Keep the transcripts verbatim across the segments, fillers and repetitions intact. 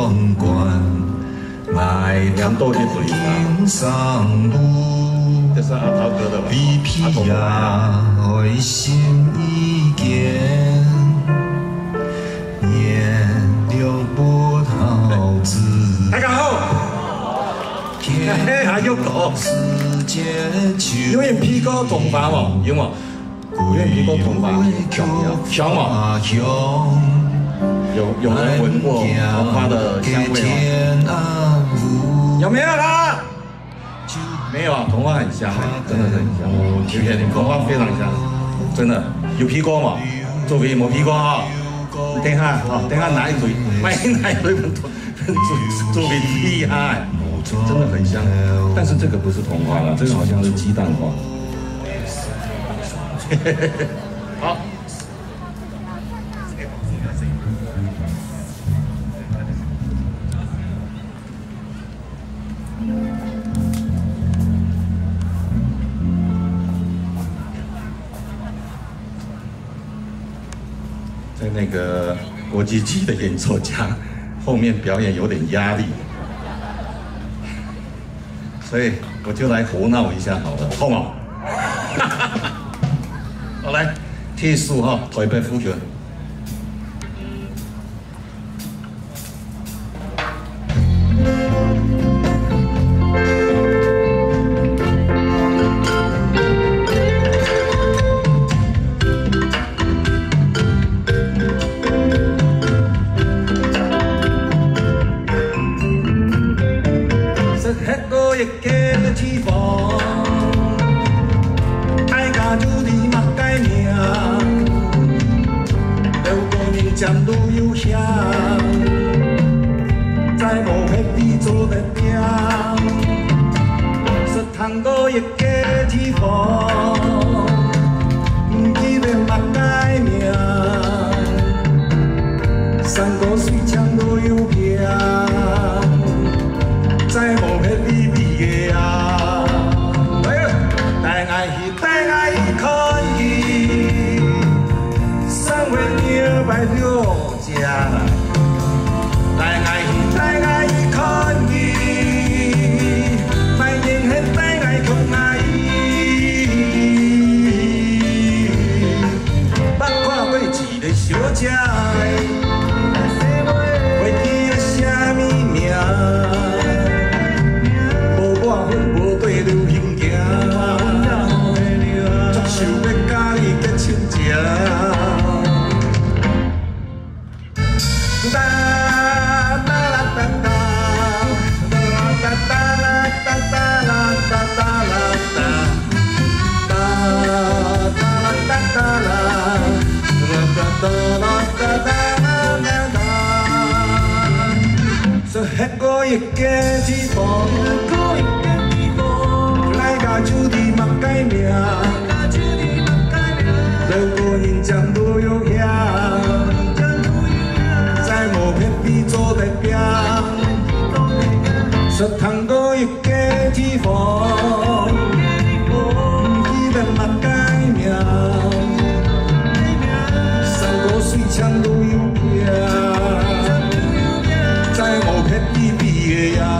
光冠，来两朵的天上舞， 这是阿涛哥的吧？ 比皮呀，爱心已见，年了波涛子。 大家好。 还有狗，有人皮哥同花嘛？有嘛？有人皮哥同花，香嘛？有有人闻过同花的香味吗？有没有啦？没有啊，同花很香，真的是很香，有些同花非常香，真的有皮哥嘛？做肥冇皮哥啊？等下啊，等下拿一堆，买拿一堆做做肥厉害。 真的很香，但是这个不是同花了，这个好像是鸡蛋花。好。在那个国际级的演奏家后面表演有点压力。 所以我就来胡闹一下好了，好吗？好来，贴数哈，台北副歌。站路有响，在无迄地做得拼，说通过一家天荒，不记得目改名，山高水长路有平，在无迄地比个啊，带爱去带爱看伊，三月二百六家。 带爱去，带爱看伊，卖人很带爱看爱伊。捌看过一个小姐，袂记得啥物名，无我份无对流行行，足想要甲你结亲情。 说迄个一家之宝，来甲酒地嘛改名，路过人将路有影，在无偏僻做代表，说通过一家之宝，不记得嘛改名，山高水长路有影。 在无撇地比个呀，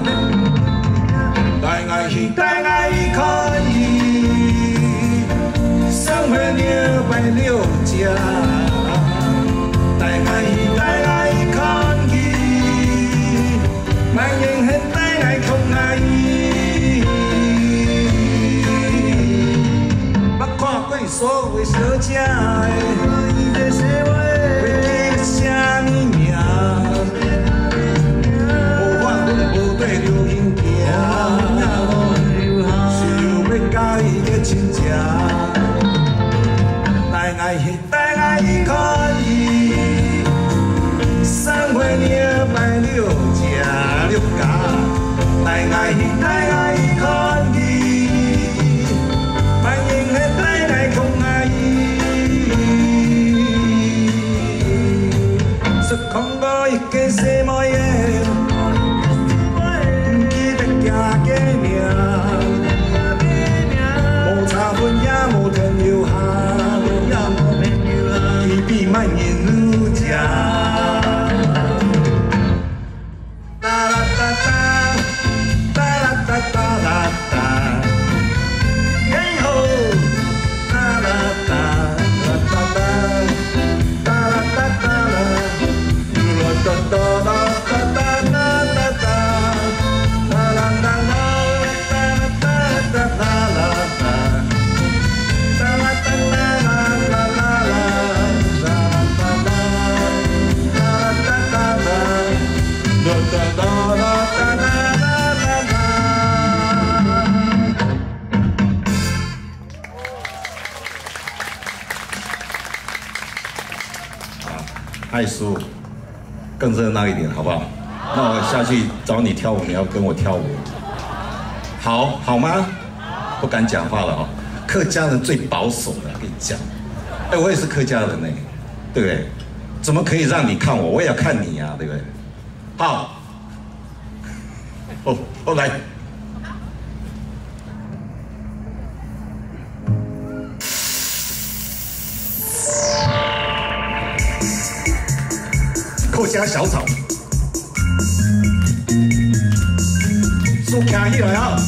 带爱去，带爱看伊，三月二百六家，带爱去，带爱看伊，万人很带爱看爱伊，捌看过所有小姐的，袂记得啥物名。 对流行行，想要甲伊结亲情，带爱去，带爱看伊，三月二百六家六家，带爱去，带爱看伊，万人的带爱看爱伊，说看过一个什么耶？ 无差分也无天有下，伊比万人愈食。 爱输，更热闹一点，好不好？那我下去找你跳舞，你要跟我跳舞，好好吗？不敢讲话了哦。客家人最保守的，跟你讲。哎，我也是客家人呢，对不对？怎么可以让你看我？我也要看你呀、啊，对不对？好，哦哦来。 客家小草，手举起来啊！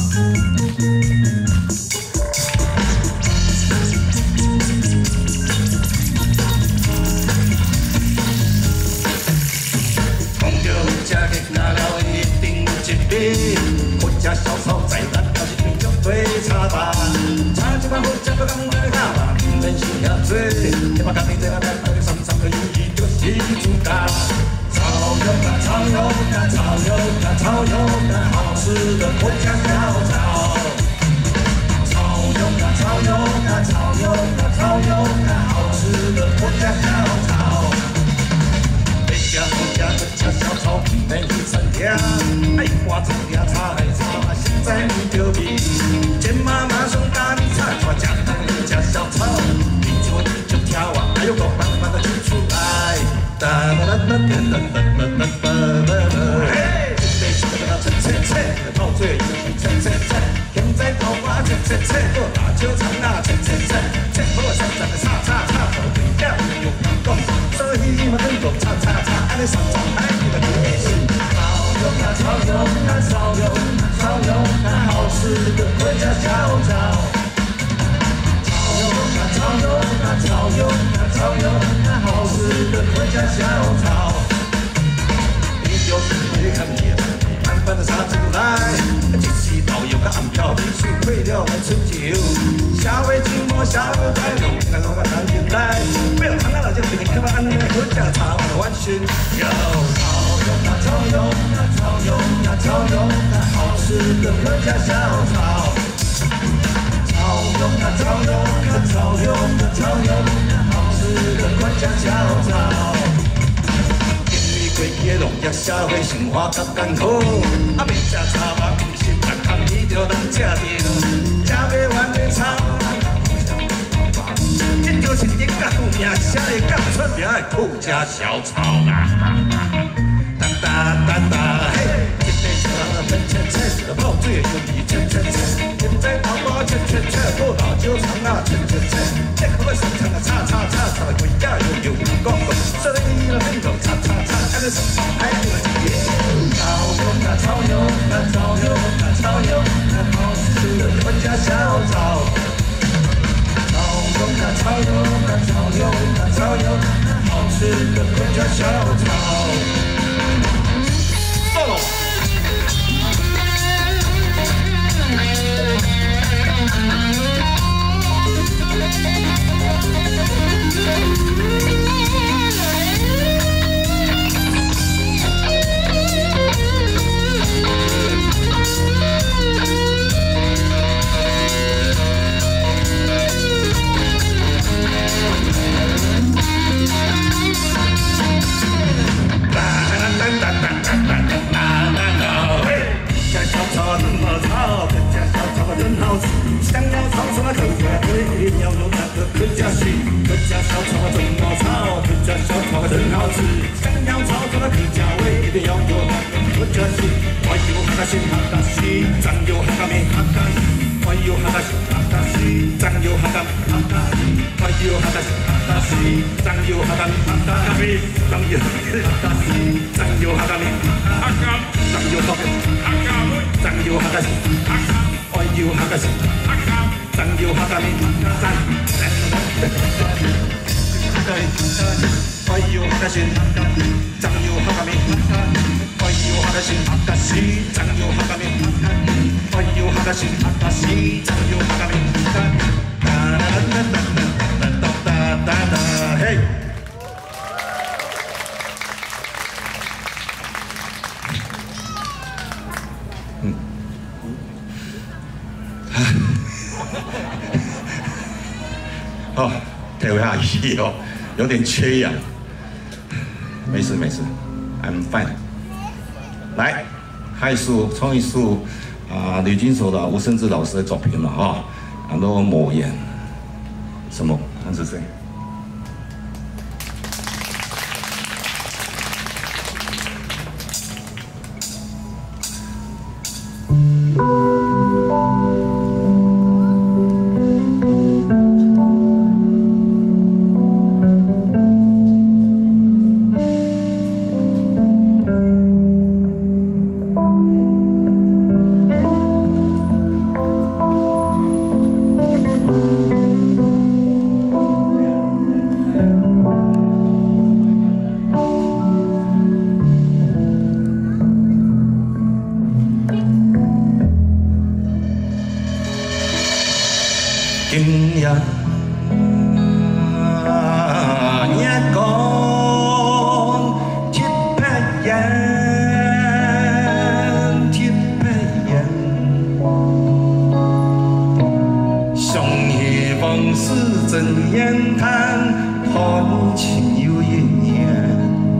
讲到这个拿了一定一笔，客家小草在咱家是绝对差吧？差一万好吃不讲来卡吧，免是遐多，一把干面在那摆摆三三个有意就是主打。 炒油干，炒油干，炒油干，炒油干，好吃的客家小炒。炒油干，炒油干，炒油干，炒油干，好吃的客家小炒。客家客家客家小炒，每日餐点，爱花菜呀菜炒，现在你就比，见妈妈送大米菜，我家的客家小炒，你做你就挑啊，还有个慢慢的煮出来。 哒哒哒哒哒哒哒哒哒哒哒！嘿，准备起来了，切切切，泡醉有切切切，现在泡花切切切，做大球场啊切切切，切好山上的叉叉叉，做对了有成功，所以嘛能够叉叉叉，安尼上场还有个决心。炒油干，炒油干，炒油干，炒油干，好吃的客家小炒。 炒油干，炒油干，炒油干，好吃的客家小炒。你就是会看见，慢慢的杀出来，就是老油干暗票，必须配料来吃酒。下回寂寞，下回再弄，看老板谈进来，不要看那老姐给你看吧，俺们客家炒的完全有。炒油干，炒油干，炒油干，炒油干，好吃的客家小炒。 炒油干，炒油干，炒油干，炒油干，好吃的客家小炒。经历过野农业社会生活较艰苦，啊，免食茶嘛，不是逐项伊就能食着，食不完的炒。这就是人家有名声的讲出名的客家小炒啦。哒哒哒哒嘿，一杯茶喷切切，泡醉就比切切切。 在头发切切切，做大酒肠啊切切切，切好个上场啊叉叉叉，叉来归家又有人讲讲，所以那边就叉叉叉，安尼上场还有一个炒油干，炒油干，炒油干，炒油干，好吃的客家小炒。炒油干，炒油干，炒油干，炒油干，好吃的客家小炒。solo。 真好吃，想要炒什么客家味，要有那个客家心。客家小炒怎么炒？客家小炒真好吃，想要炒什么客家味，一定要有那个客家心。哎呦哈嘎心哈嘎西，酱油哈嘎面哈嘎西，哎呦哈嘎心哈嘎西，酱油哈嘎面哈嘎西，哎呦哈嘎心哈嘎西，酱油哈嘎面哈嘎西，酱油哈嘎西，酱油哈嘎面哈嘎，酱油哈嘎哈嘎妹，酱油哈嘎心哈嘎。 哎呦哈嘎西，酱油哈嘎面哈嘎，哎呦哈嘎西，酱油哈嘎面哈嘎，哎呦哈嘎西哈嘎西，酱油哈嘎面哈嘎，哎呦哈嘎西哈嘎西，酱油哈嘎面哈嘎，哒哒哒哒哒哒哒哒哒，嘿。 哦，退回下去哦，有点缺氧。 没事没事 ，I'm fine。来，还一首唱一首啊，吕金手的吴胜志老师的作品嘛啊，很多魔言，什么？看是谁？ 今夜夜光铁皮人，铁皮人，想起往事怎言谈，看情有阴烟。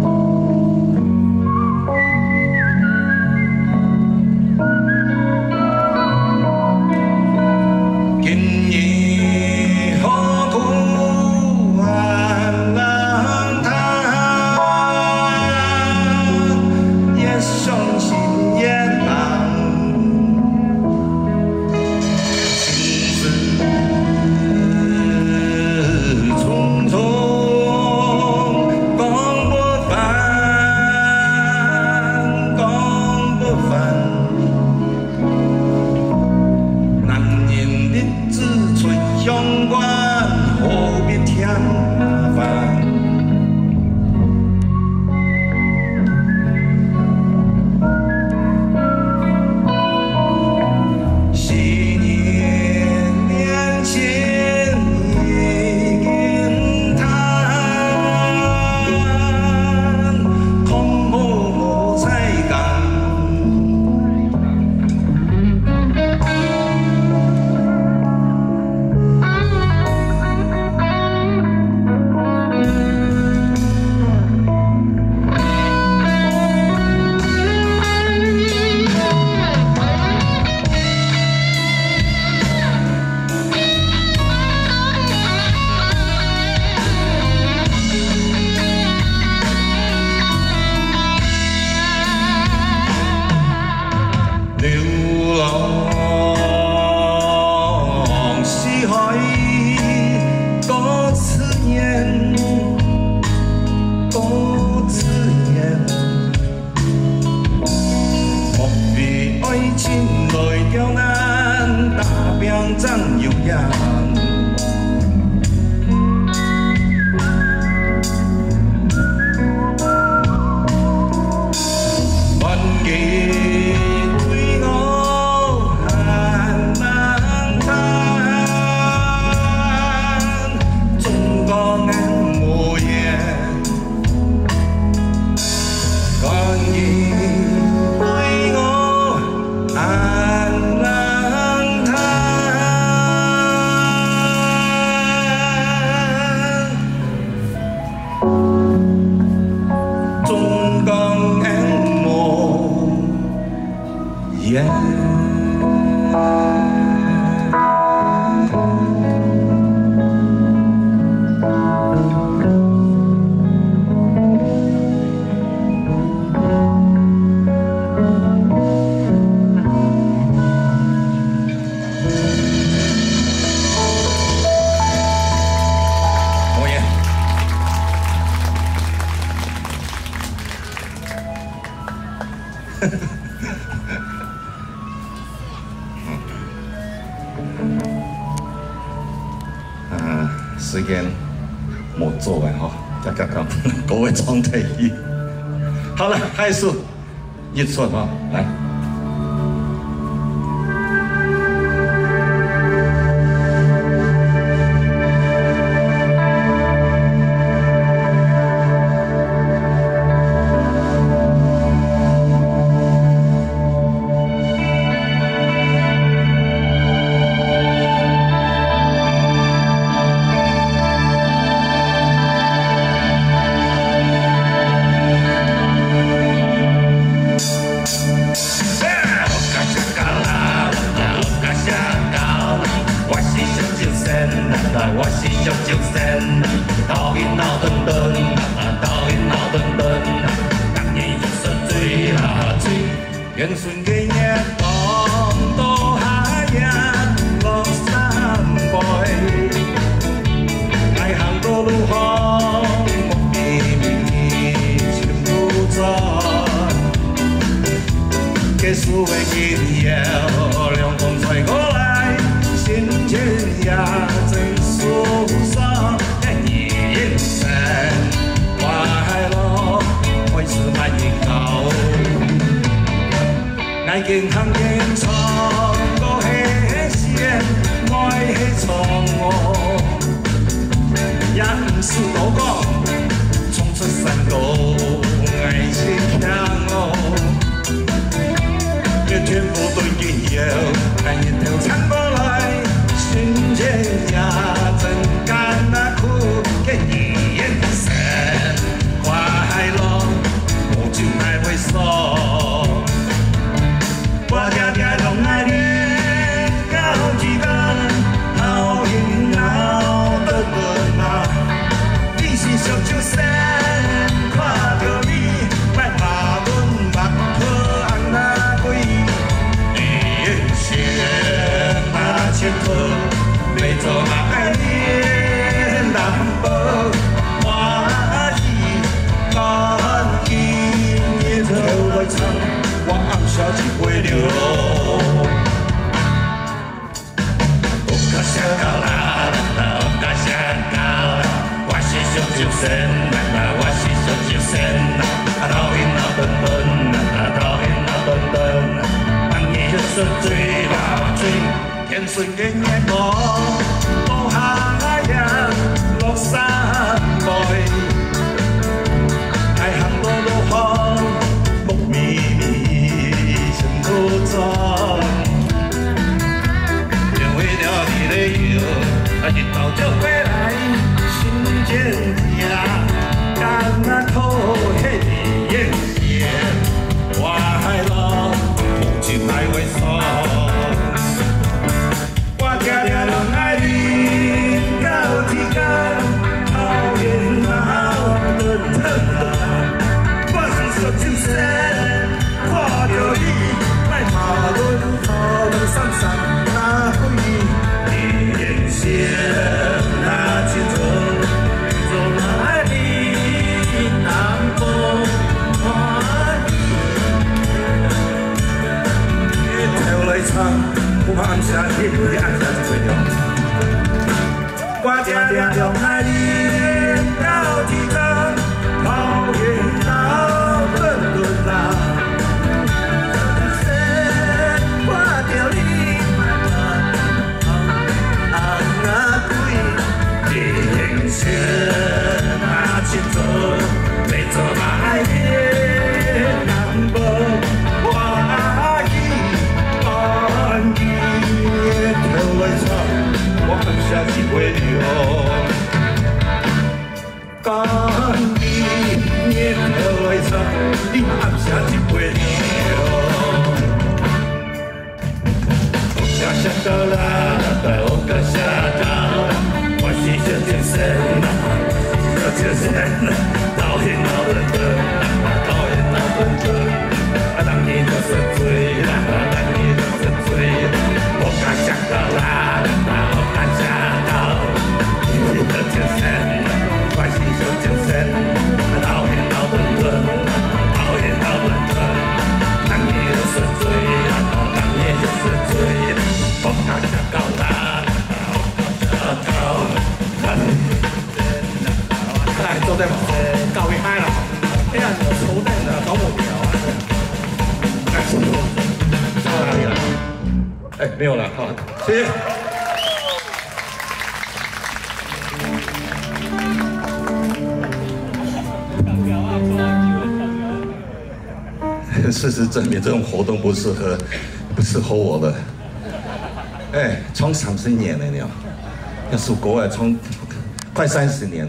啊，时间没做完哈，再看看各位状态一。好了，还是一出哈，来。 当年就是最啦最，英顺嘅夜當到下日落山背，愛行過路巷木地面全部在，結束嘅記憶涼風吹過來，心情也真舒爽。 人生快樂，開始慢熱狗，愛健康健創個氣線，愛氣創我，也唔是我講，衝出山溝，愛情強我，一天不對應有，但一條撐過來，心情也真甘那苦。 嘅人生快樂，無盡愛會鎖。我定定攏愛你到一天，好運好得分啊！你是上酒仙，看到你來罵阮目眶紅那鬼，人生那前途，要做嘛愛你難保。 我暗笑一杯酒，有夠想到啦，有夠想到啦，我是上酒仙啦，我是上酒仙啦，頭暈腦頓頓，頭暈腦頓頓，半夜就是醉啦醉，天順嘅夜光，落下日落山背，愛行路路巷。 因為了你的油，一到就回來，心間也甘那口黑的眼線，快樂無盡愛為鎖。我定定攏愛你到天光，討厭惱的疼啊，我是上酒仙，看到你。 馬輪頭能閃閃那回憶，你眼線那情愁，做愛你難過歡喜。一條來唱，不怕暗下天也暗下醉了。我定定攏愛你到天光，討厭惱頓頓啦。 天那前途，要做嘛愛你難保歡喜歡喜。頭來唱，我暗下一杯酒。歡喜，頭來唱，你暗下一杯酒。我想想到了，我想想到了。 我是上酒仙啦，上酒仙啦，討厭惱頓頓，討厭惱頓頓，啊，當年就是醉啦，當年就是醉啦，我敢想到啦，我敢想到，你是上酒仙啦，我是上酒仙，討厭惱頓頓，討厭惱頓頓，當年就是醉啦，當年就是醉啦，我敢想到啦。 哎，做得嘛，教育嗨了，哎呀，我抽蛋的搞不了啊！哎，到哪里了？哎，没有了，好，谢谢。事实证明，这种活动不适合，不适合我的。哎，创三十年了了，要是国外创快三十年了。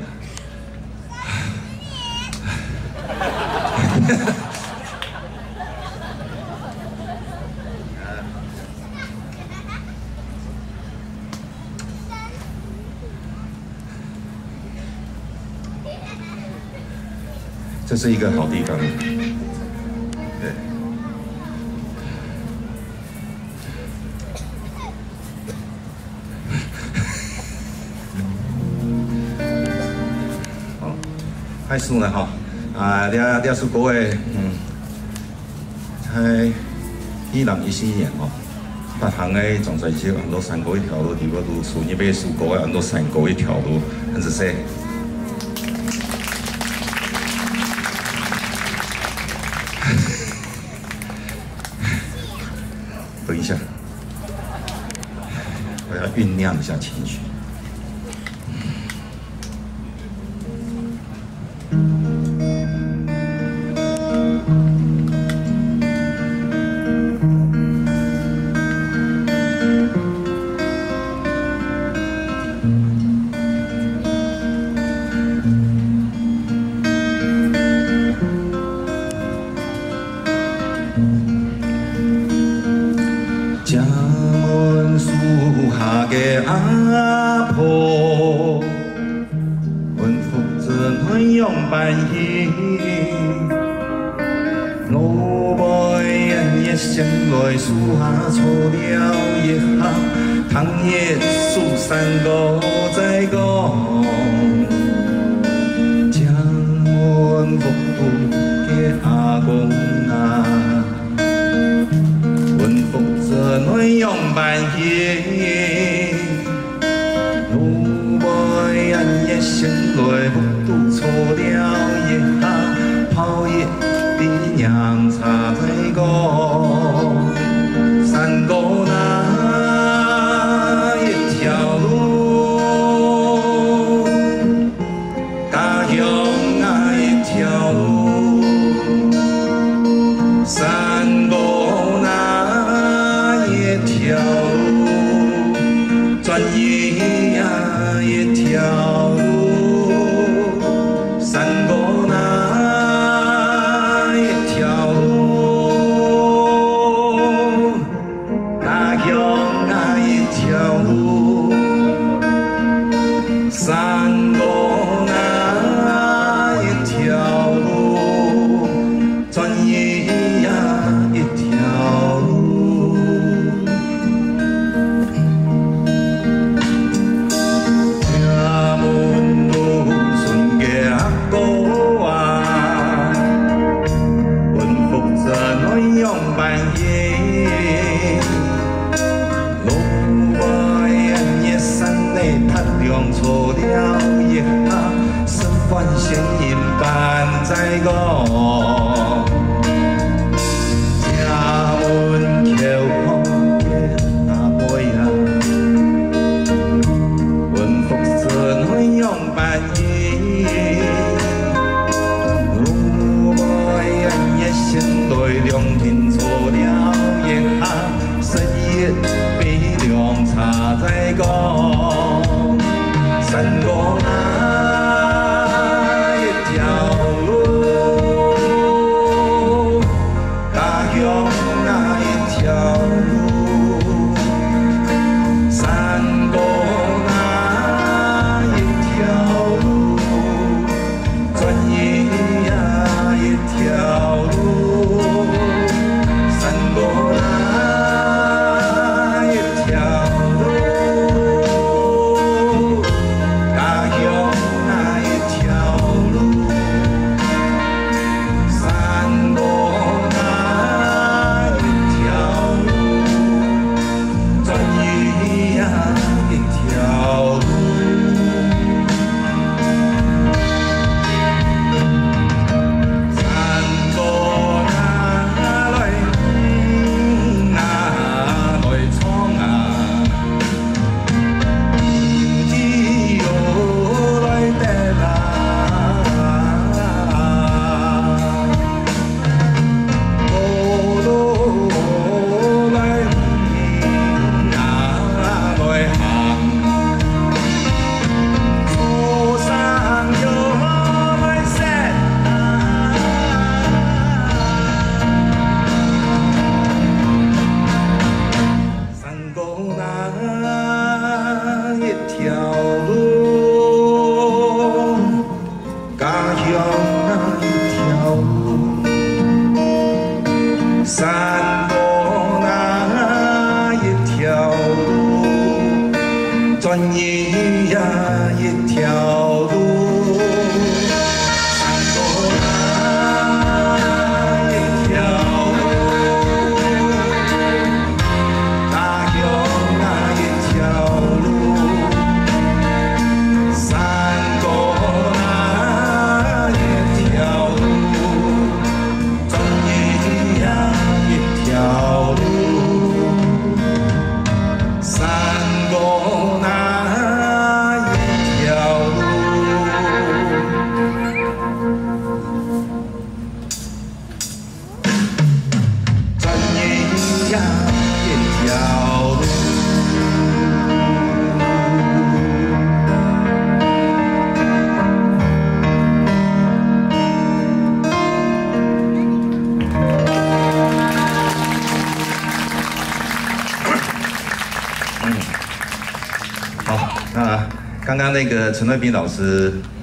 这这是一个好地方。对。好，开始了哈。啊，了了是国诶，嗯，在一零一四年哦。 北行的总在这很多山沟一条路，地方都属于被属国的很多山沟一条路，很仔细。等一下，我要酝酿一下情绪。 家门树下的阿婆，阮福真很用扮演，老妹人也先来树下错了一下，汤叶树三个在讲，家门福的阿公啊。 怎样扮演？老妹人也醒来，目睹错了一下，泡一滴娘茶在讲，山沟那一条路，家乡那一条路，山沟。 条路，专一呀一条路，山沟那一条路，家乡那一条路，山沟那一条路，专一呀一条路。 错了一下，身份显影般在讲，家门口风的阿妹啊，阮福顺很用扮演，老妹人也先对良品错了一下，失业比凉茶在讲。 山沟那一条路。 啊，刚刚那个陈瑞斌老师